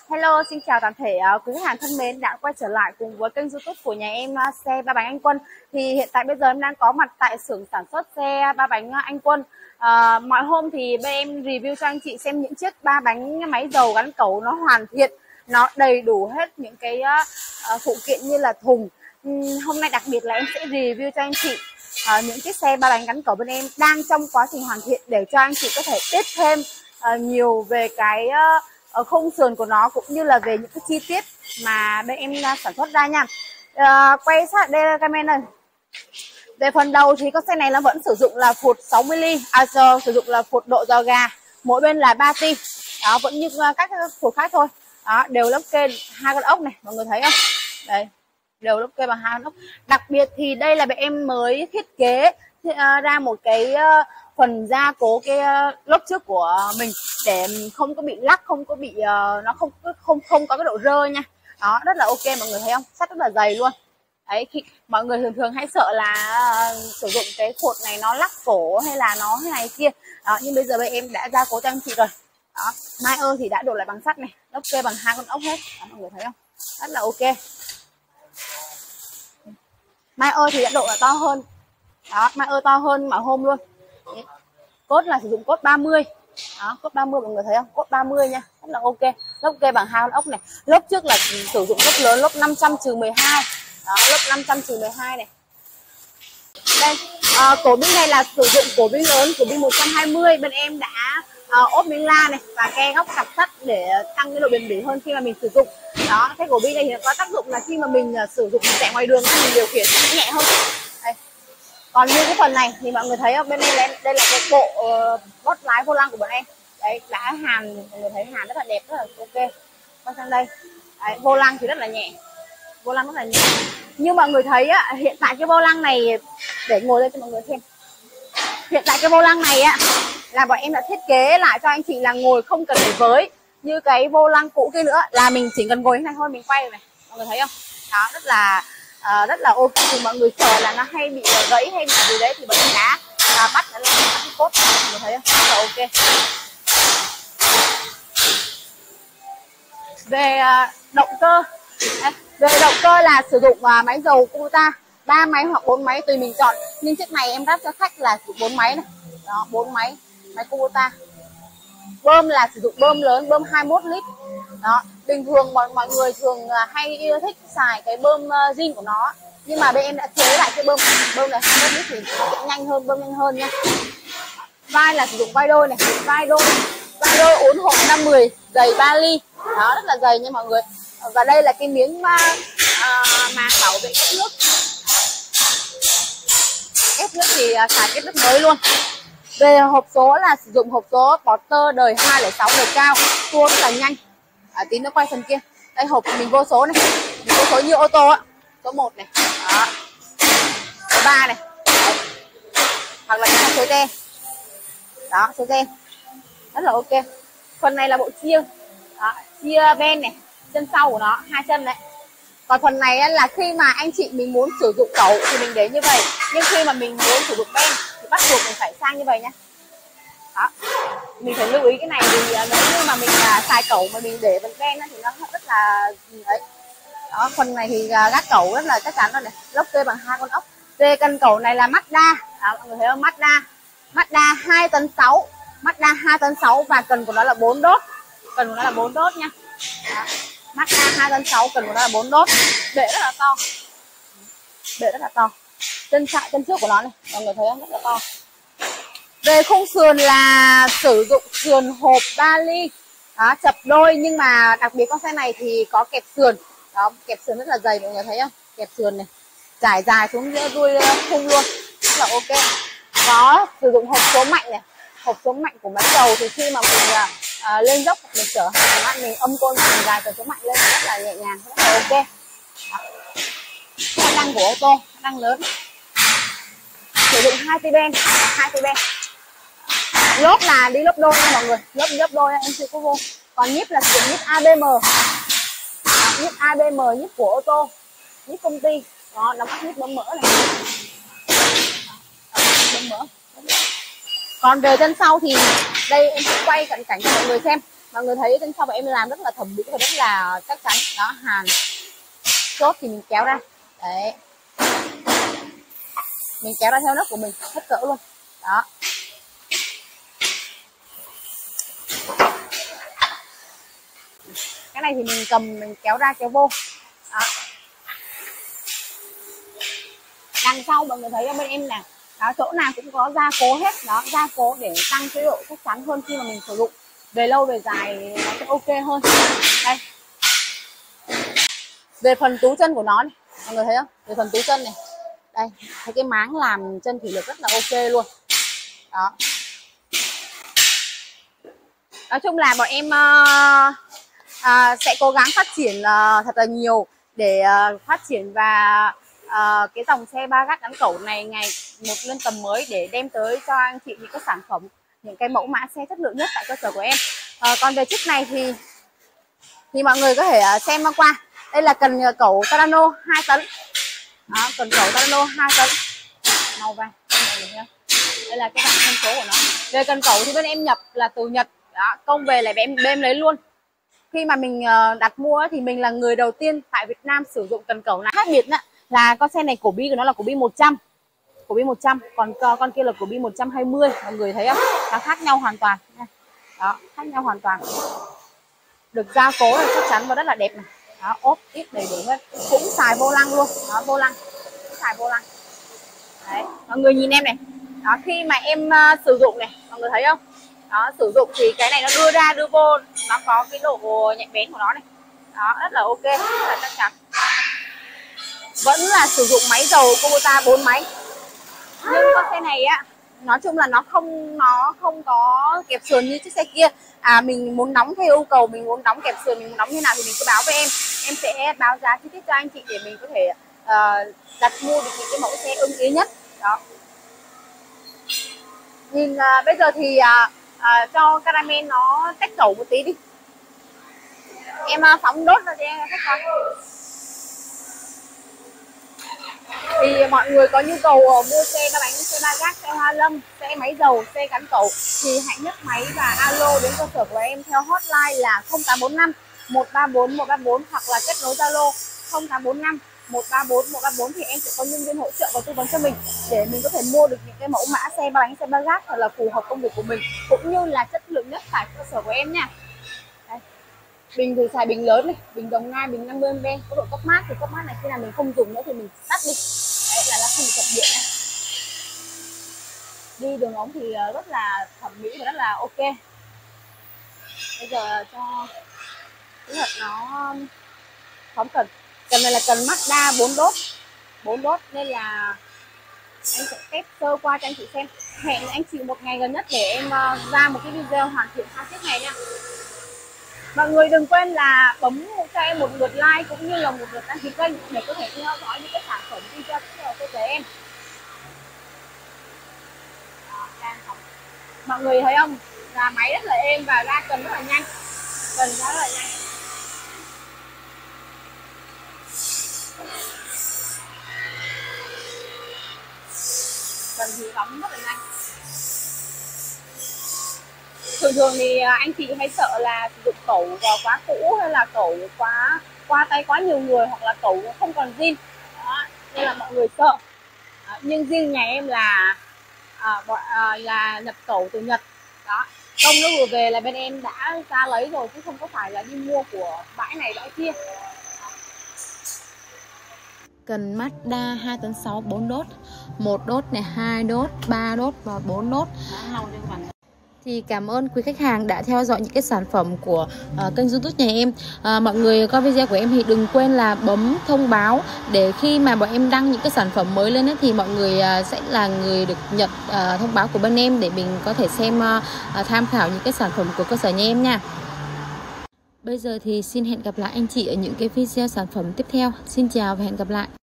Hello, xin chào toàn thể quý khách hàng thân mến đã quay trở lại cùng với kênh YouTube của nhà em xe ba bánh Anh Quân. Thì hiện tại bây giờ em đang có mặt tại xưởng sản xuất xe ba bánh Anh Quân. Mọi hôm thì bên em review cho anh chị xem những chiếc ba bánh máy dầu gắn cẩu nó hoàn thiện, nó đầy đủ hết những cái phụ kiện như là thùng. Hôm nay đặc biệt là em sẽ review cho anh chị những chiếc xe ba bánh gắn cẩu bên em đang trong quá trình hoàn thiện để cho anh chị có thể biết thêm nhiều về cái khung sườn của nó cũng như là về những cái chi tiết mà bên em sản xuất ra nha. Quay sát đây camera này. Về phần đầu thì con xe này nó vẫn sử dụng là phột 60mm, sử dụng là phột độ giò gà, mỗi bên là 3 ti. Đó, vẫn như các phột khác thôi. Đó, đều lốp kê hai con ốc này, mọi người thấy không? Đây, đều lốp kê bằng hai con ốc. Đặc biệt thì đây là bên em mới thiết kế ra một cái phần gia cố cái lốp trước của mình để không có bị lắc, không có bị nó không có cái độ rơi nha. Đó, rất là ok, mọi người thấy không? Sắt rất là dày luôn. Đấy, khi mọi người thường hay sợ là sử dụng cái phột này nó lắc cổ hay là nó thế này kia. Đó, nhưng bây giờ bên em đã gia cố cho anh chị rồi. Đó, mai ơ thì đã đổ lại bằng sắt này, lốp kê bằng hai con ốc hết. Đó, mọi người thấy không? Rất là ok. Mai ơ thì đã độ là to hơn. Đó, mai ơ to hơn mà hôm luôn. Đấy. Cốt là sử dụng cốt 30. Đó, cốt 30 mọi người thấy không? Cốt 30 nha, rất là ok. Lốp kê bằng hai con ốc này. Lốp trước là sử dụng lốp lớn, lốp 500-12. Đó, lốp 500-12 này. Đây, cổ bi này là sử dụng cổ bi lớn, cổ bi 120. Bên em đã ốp miếng la này và ke góc cặp sắt để tăng cái độ bền bỉ hơn khi mà mình sử dụng. Đó, cái cổ bi này thì có tác dụng là khi mà mình sử dụng chạy ngoài đường thì mình điều khiển sẽ nhẹ hơn. Đây. Còn như cái phần này thì mọi người thấy không, bên đây là cái bộ bót lái vô lăng của bọn em. Đấy, đã hàn, mọi người thấy hàn rất là đẹp, rất là ok. Qua sang đây. Đấy, vô lăng thì rất là nhẹ. Vô lăng rất là nhẹ. Như mọi người thấy á, hiện tại cái vô lăng này, để ngồi lên cho mọi người xem. Hiện tại cái vô lăng này á là bọn em đã thiết kế lại cho anh chị là ngồi không cần phải với như cái vô lăng cũ kia nữa, là mình chỉ cần ngồi thế này thôi, mình quay này, mọi người thấy không? Đó, rất là ok. Thì mọi người sợ là nó hay bị gãy hay bị gì đấy thì bọn em đã bắt nó lên cái cốt, mọi người thấy không? Rất là ok. Về động cơ, về động cơ là sử dụng máy dầu Kubota 3 máy hoặc 4 máy tùy mình chọn, nhưng chiếc này em ráp cho khách là sử dụng 4 máy này. Đó, 4 máy Kubota. Bơm là sử dụng bơm lớn, bơm 21 lít. Đó, bình thường mọi người thường hay yêu thích xài cái bơm zin của nó, nhưng mà bên em đã chế lại cái bơm này 21 lít thì nó sẽ nhanh hơn, bơm nhanh hơn nha. Vai là sử dụng vai đôi này, vai đôi uốn hộp 510, dày 3 ly. Đó, rất là dày nha mọi người. Và đây là cái miếng mà bảo vệ ép nước. Ép nước thì xài ép nước mới luôn. Về hộp số là sử dụng hộp số Porter đời 206 đời cao, tua rất là nhanh. Tí nữa quay phần kia. Đây hộp mình vô số này, mình vô số như ô tô á, số 1 này, đó, số 3 này. Đấy. Hoặc là số gen. Đó, số gen. Rất là ok. Phần này là bộ chia. Đó, chia ven này, chân sau của nó, 2 chân đấy. Còn phần này là khi mà anh chị mình muốn sử dụng cẩu thì mình để như vậy, nhưng khi mà mình muốn sử dụng ven thì bắt buộc mình phải sang như vậy nhá. Đó, mình phải lưu ý cái này vì nếu như mà mình xài cẩu mà mình để phần ven thì nó rất là đấy. Đó, phần này thì gác cẩu rất là chắc chắn rồi này, lốp kê bằng 2 con ốc. Về cần cẩu này là Mazda. Đó, mọi người thấy không? Mazda 2 tấn 6, Mazda 2 tấn 6 và cần của nó là 4 đốt. Cần của nó là 4 đốt nha. Đó. Mazda 2 tấn 6, cần của nó là 4 đốt. Bệ rất là to. Bệ rất là to. Chân trước của nó này, mọi người thấy không? Rất là to. Về khung sườn là sử dụng sườn hộp 3 ly. Đó, chập đôi, nhưng mà đặc biệt con xe này thì có kẹp sườn. Đó, kẹp sườn rất là dày, mọi người thấy không? Kẹp sườn này, trải dài xuống giữa đuôi khung luôn. Rất là ok. Có sử dụng hộp số mạnh này. Hộp số mạnh của máy dầu thì khi mà mình lên dốc mình chở hàng mình âm côn mình gài cần số mạnh lên rất là nhẹ nhàng, rất là ok. Khả năng của ô tô, khả năng lớn. Sử dụng 2 ti ben, 2 ti ben. Lốp là đi lốp đôi nha mọi người, lốp đôi em chưa có vô. Còn nhíp là sử dụng nhíp ABM. Nhíp ABM, nhíp của ô tô, nhíp công ty. Đó, nó bắt nhíp bấm mỡ này. Bấm mỡ. Còn về chân sau thì đây em sẽ quay cận cảnh cho mọi người xem. Mọi người thấy chân sau bọn em làm rất là thẩm mỹ và rất là chắc chắn. Đó, hàng chốt thì mình kéo ra. Đấy. Mình kéo ra theo nấc của mình, hết cỡ luôn. Đó. Cái này thì mình cầm, mình kéo ra kéo vô. Đó. Đằng sau mọi người thấy ở bên em nè, đó, chỗ nào cũng có gia cố hết. Đó, gia cố để tăng cái độ chắc chắn hơn khi mà mình sử dụng về lâu về dài nó sẽ ok hơn. Đây, về phần túi chân của nó này, mọi người thấy không? Về phần túi chân này, đây, thấy cái máng làm chân thủy lực rất là ok luôn. Đó. Nói chung là bọn em sẽ cố gắng phát triển thật là nhiều để phát triển và cái dòng xe ba gác gắn cẩu này ngày một lên tầm mới để đem tới cho anh chị những cái sản phẩm, những cái mẫu mã xe chất lượng nhất tại cơ sở của em. Còn về chiếc này thì mọi người có thể xem qua. Đây là cần cẩu Tarano 2 tấn. Đó, cần cẩu Tarano 2 tấn màu vàng. Đây là cái bảng thông số của nó. Về cần cẩu thì bên em nhập là từ Nhật. Đó, công về lại em lấy luôn. Khi mà mình đặt mua thì mình là người đầu tiên tại Việt Nam sử dụng cần cẩu này. Khác biệt là con xe này cổ bi của nó là cổ bi 100. Cổ bi 100, còn con kia là cổ bi 120. Mọi người thấy không? Nó khác nhau hoàn toàn. Đó, khác nhau hoàn toàn. Được gia cố là chắc chắn và rất là đẹp này. Đó, ốp ít đầy đủ hết. Cũng xài vô lăng luôn. Đó, vô lăng. Cũng xài vô lăng. Đấy, mọi người nhìn em này. Đó, khi mà em sử dụng này, mọi người thấy không? Đó, sử dụng thì cái này nó đưa ra đưa vô, nó có cái độ nhạy bén của nó này. Đó, rất là ok, rất là chắc chắn. Vẫn là sử dụng máy dầu Kubota 4 máy. Nhưng con xe này á, nói chung là nó không có kẹp sườn như chiếc xe kia. Mình muốn đóng theo yêu cầu, mình muốn đóng kẹp sườn, mình muốn đóng như nào thì mình cứ báo với em. Em sẽ báo giá chi tiết cho anh chị để mình có thể đặt mua được những cái mẫu xe ưng ý nhất. Đó. Nhìn bây giờ thì cho caramel nó tách cẩu một tí đi. Em phóng đốt ra cho em khách coi. Thì mọi người có nhu cầu mua xe ba bánh, xe ba gác, xe hoa lâm, xe máy dầu, xe gắn cẩu thì hãy nhấc máy và alo đến cơ sở của em theo hotline là 0845 134 134 hoặc là kết nối Zalo 0845 134 134 thì em sẽ có nhân viên hỗ trợ và tư vấn cho mình để mình có thể mua được những cái mẫu mã xe ba bánh, xe ba gác thật là phù hợp công việc của mình cũng như là chất lượng nhất tại cơ sở của em nha. Đây. Bình thì xài bình lớn này, bình Đồng Nai, bình 50ml, có độ cấp mát thì cấp mát này khi nào mình không dùng nữa thì mình tắt đi. Đấy là không bị chập điện này. Đi đường ống thì rất là thẩm mỹ và rất là ok. Bây giờ cho kỹ thuật nó phóng cần. Cần này là cần Mazda 4 đốt nên là anh sẽ test sơ qua cho anh chị xem. Hẹn anh chị một ngày gần nhất để em ra một cái video hoàn thiện hai chiếc này nha. Mọi người đừng quên là bấm cho em một lượt like cũng như là một lượt đăng ký kênh để có thể theo dõi những cái sản phẩm video tiếp theo của em. Đó, mọi người thấy không? Là máy rất là êm và ra cần rất là nhanh. Cần rất là nhanh. Cần thì bấm rất là nhanh. Thường thì anh chị hay sợ là sử dụng cẩu quá cũ hay là cẩu quá qua tay quá nhiều người hoặc là cẩu không còn zin. Đó, nên là mọi người sợ. Nhưng riêng nhà em là nhập cẩu từ Nhật. Đó, công nó vừa về là bên em đã ra lấy rồi chứ không có phải là đi mua của bãi này bãi kia. Cần Mazda 2 tấn 6 4 đốt, 1 đốt này, 2 đốt, 3 đốt và 4 đốt. Thì cảm ơn quý khách hàng đã theo dõi những cái sản phẩm của kênh YouTube nhà em. Mọi người coi video của em thì đừng quên là bấm thông báo để khi mà bọn em đăng những cái sản phẩm mới lên ấy, thì mọi người sẽ là người được nhận thông báo của bên em để mình có thể xem tham khảo những cái sản phẩm của cơ sở nhà em nha. Bây giờ thì xin hẹn gặp lại anh chị ở những cái video sản phẩm tiếp theo. Xin chào và hẹn gặp lại.